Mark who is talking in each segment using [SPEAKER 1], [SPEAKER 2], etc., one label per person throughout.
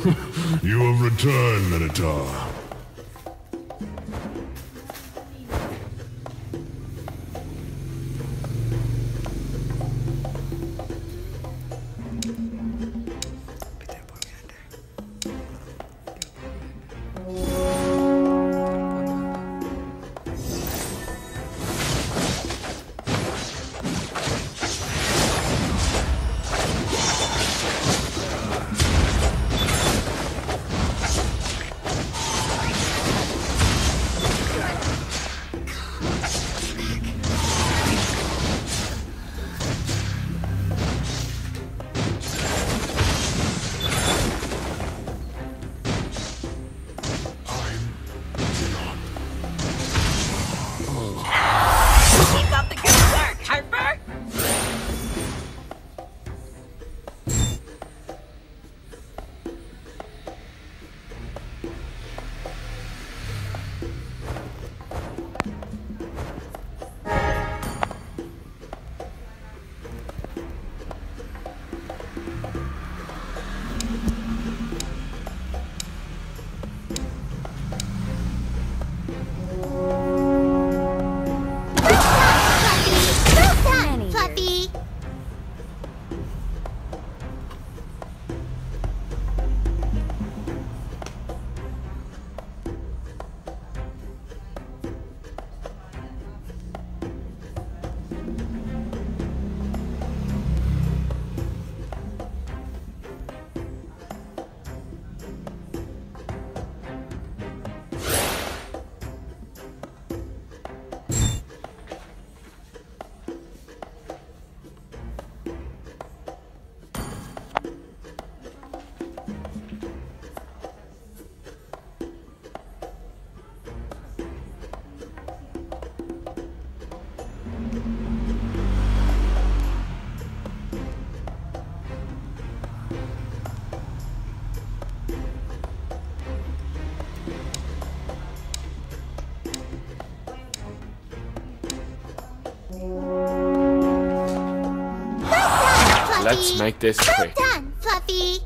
[SPEAKER 1] You have returned, Minotaur.
[SPEAKER 2] Let's make this quick.
[SPEAKER 3] Well done, Fluffy!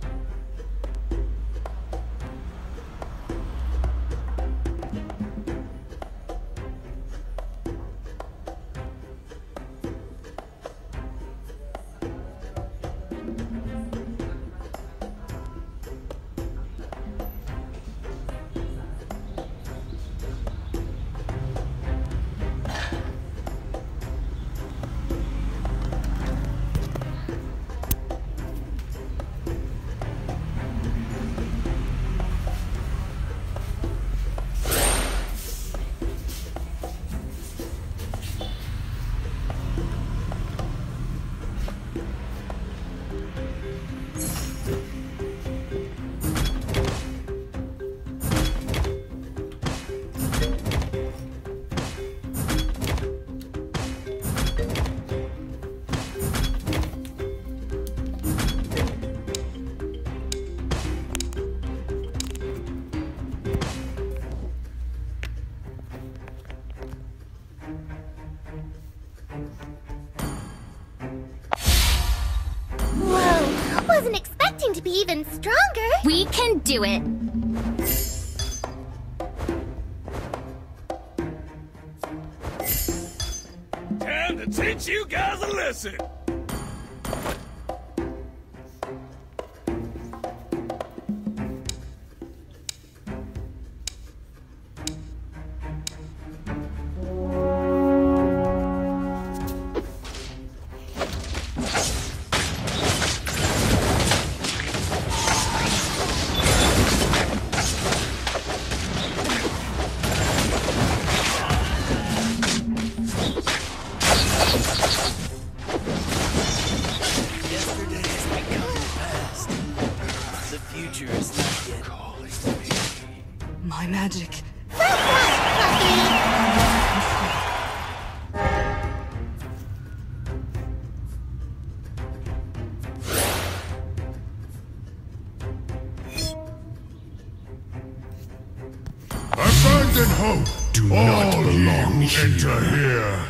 [SPEAKER 3] Whoa! Wasn't expecting to be even stronger!
[SPEAKER 4] We can do it!
[SPEAKER 5] Time to teach you guys a lesson!
[SPEAKER 6] My magic.
[SPEAKER 1] Abandon hope. Do not belong here. Enter here.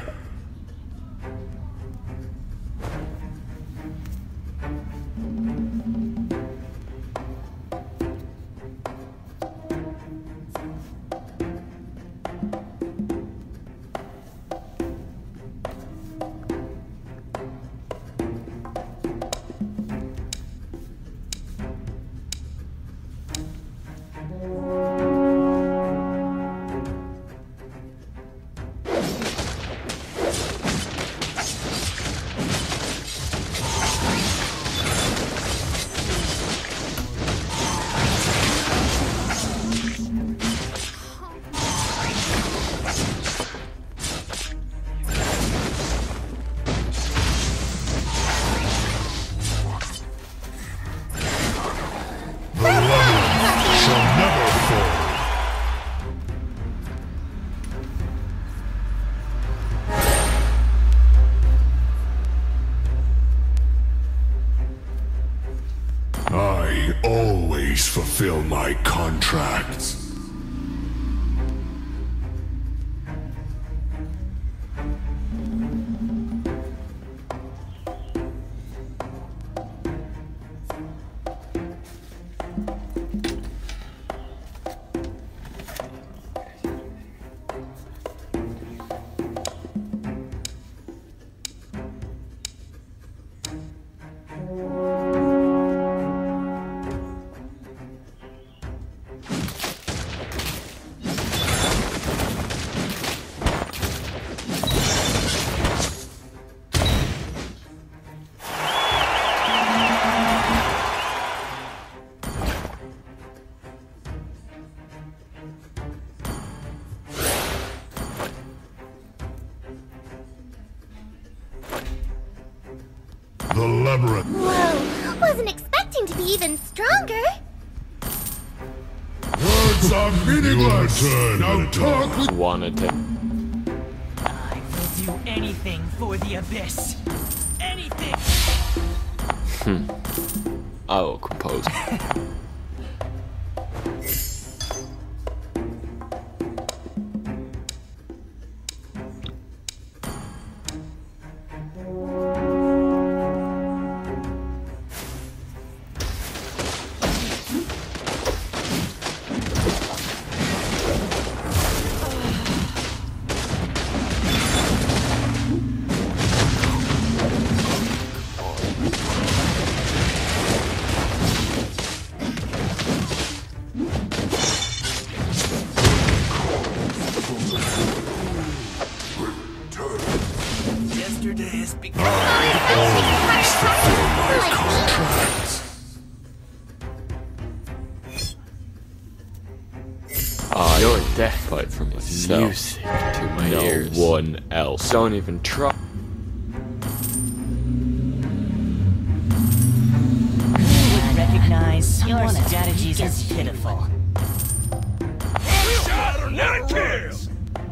[SPEAKER 1] always fulfill my contracts. The labyrinth.
[SPEAKER 3] Whoa, wasn't expecting to be even stronger.
[SPEAKER 1] Words are meaningless. Now talk with
[SPEAKER 2] Wanted to.
[SPEAKER 4] I will do anything for the abyss. Anything!
[SPEAKER 2] I will compose.
[SPEAKER 4] Yesterday has begun.
[SPEAKER 1] always fulfill my contracts.
[SPEAKER 2] Your death pipe from myself. Music to my ears. No one else. Don't even try.
[SPEAKER 4] Recognize your strategies as pitiful.
[SPEAKER 5] Shot or none kills!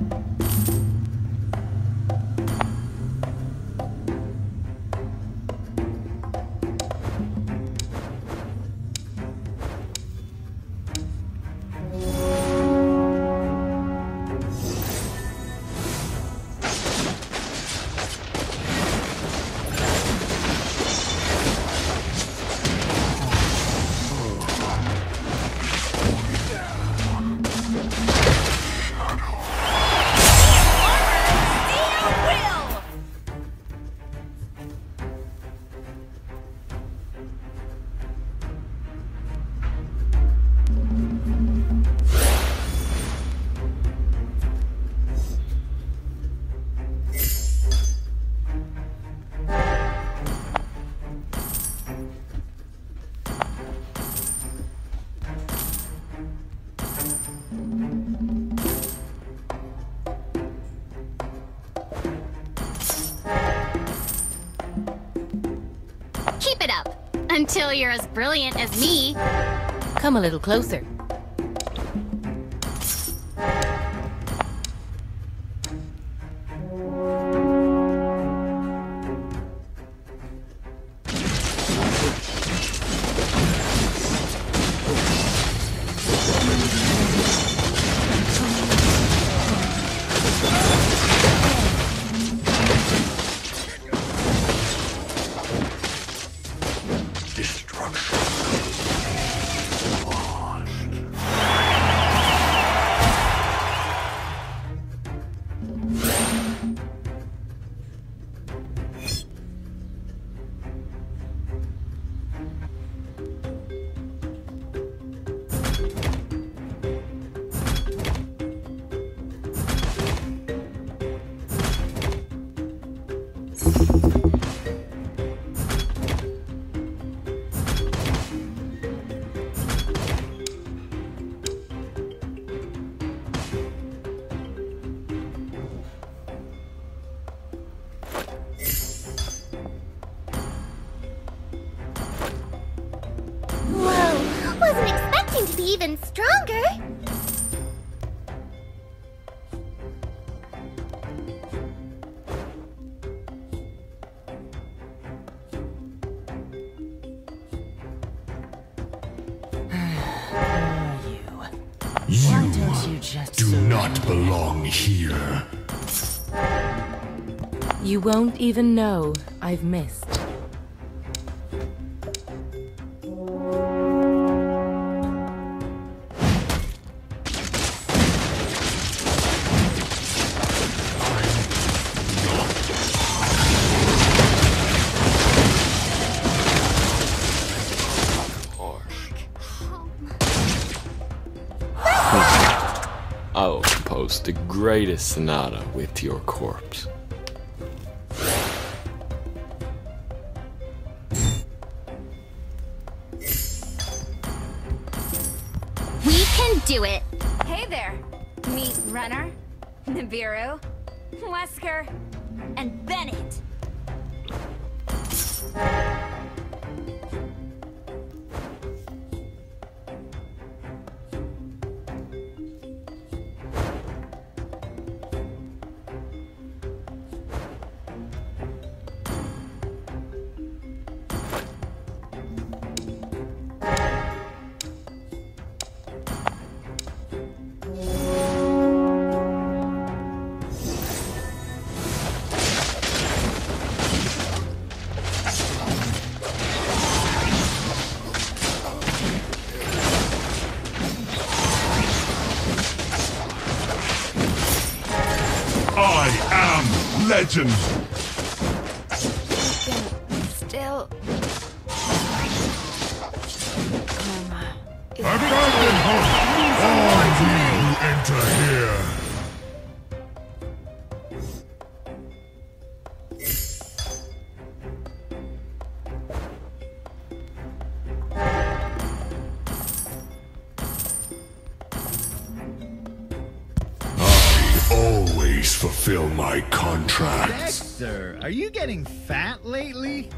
[SPEAKER 3] Keep it up. Until you're as brilliant as me.
[SPEAKER 7] Come a little closer.
[SPEAKER 3] Whoa, wasn't expecting to be even stronger.
[SPEAKER 4] You just
[SPEAKER 1] do not belong here.
[SPEAKER 7] You won't even know I've missed.
[SPEAKER 2] I will compose the greatest sonata with your corpse.
[SPEAKER 3] We can do it.
[SPEAKER 8] Hey there, meet Runner, Nibiru, Wesker, and Bennett.
[SPEAKER 1] I am legend.
[SPEAKER 8] Still.
[SPEAKER 1] Abandon hope. All ye who enter here. Always fulfill my contracts.
[SPEAKER 9] Dexter, are you getting fat lately?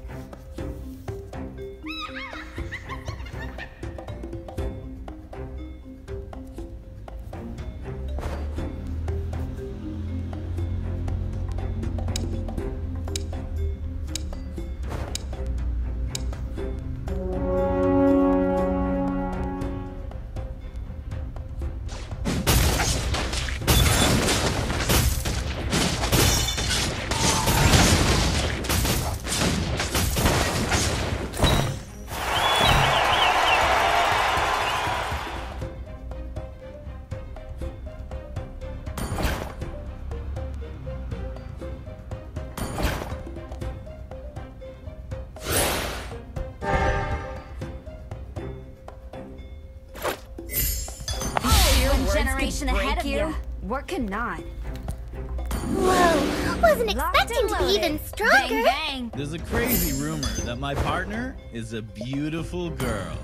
[SPEAKER 8] Generation ahead of you. Working not.
[SPEAKER 3] Whoa, wasn't expecting to be even stronger.
[SPEAKER 8] Bang, bang.
[SPEAKER 9] There's a crazy rumor that my partner is a beautiful girl.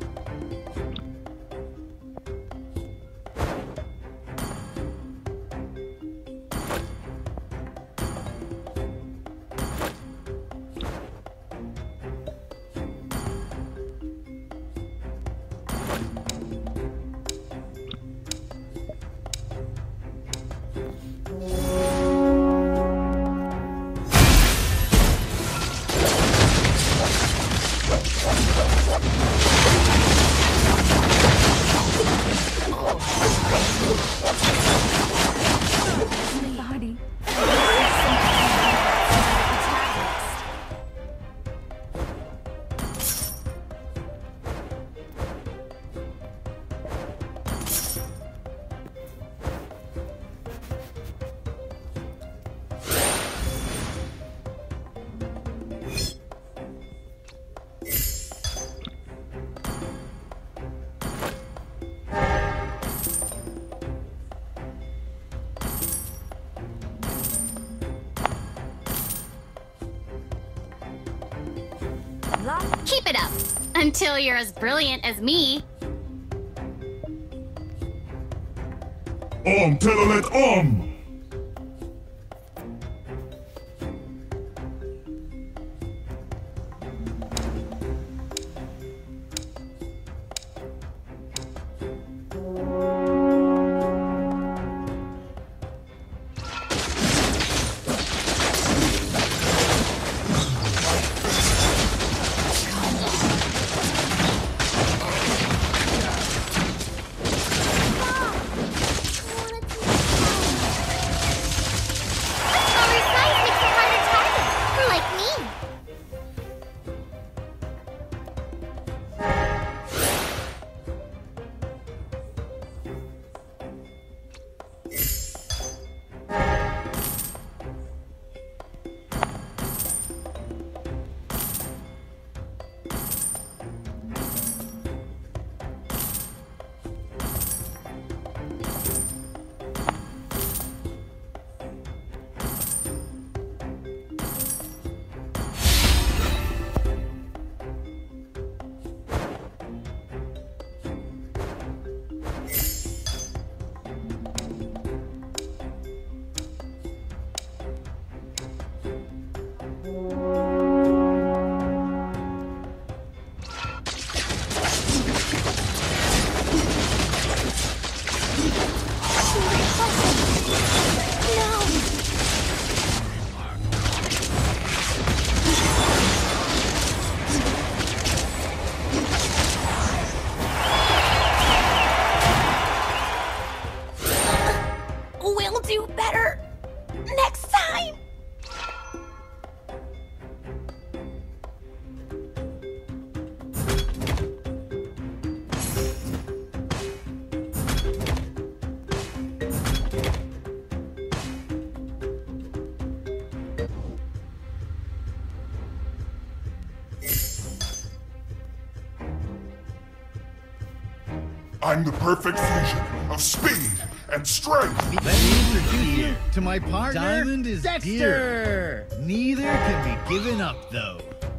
[SPEAKER 8] Body.
[SPEAKER 3] Keep it up. Until you're as brilliant as me.
[SPEAKER 1] Telolet I'm the perfect fusion of speed and strength.
[SPEAKER 9] Let me introduce you to my partner, Diamond is Dexter. Neither can be given up, though.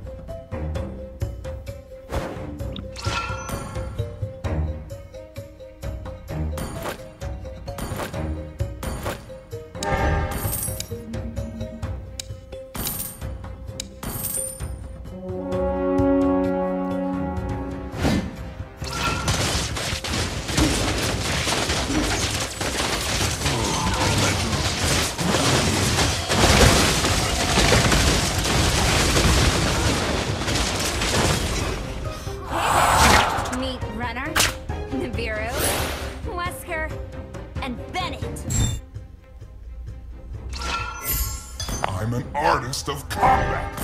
[SPEAKER 1] I'm an artist of combat.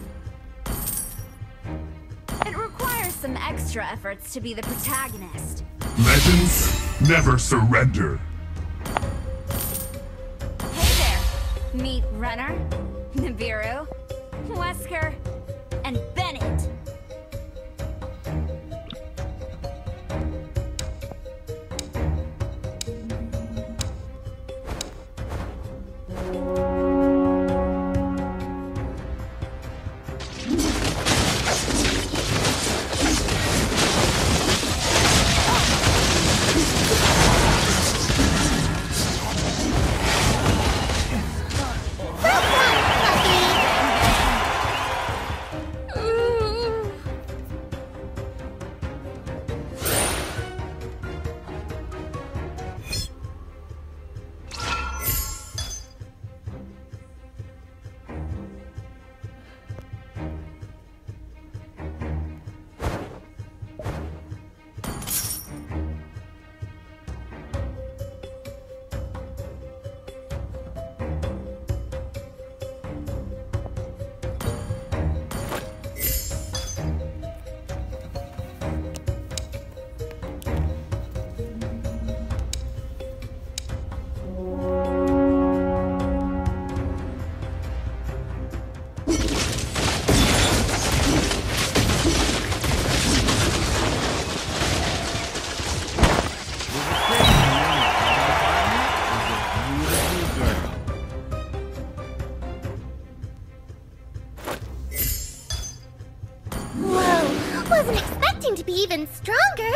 [SPEAKER 8] It requires some extra efforts to be the protagonist.
[SPEAKER 1] Legends never surrender.
[SPEAKER 8] Hey there! Meet Renner, Nibiru, Wesker, and Bennett.
[SPEAKER 3] Wasn't expecting to be even stronger.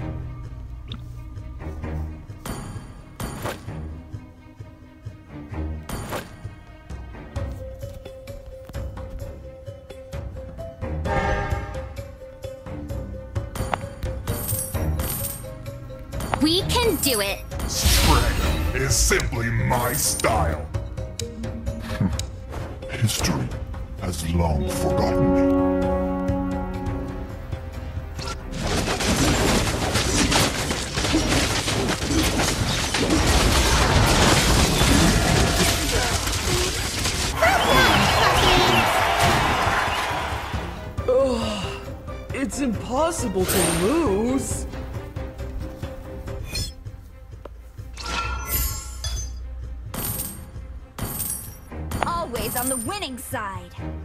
[SPEAKER 8] We can do it.
[SPEAKER 1] Strength is simply my style. History has long forgotten me.
[SPEAKER 10] It's impossible to lose.
[SPEAKER 8] Always on the winning side.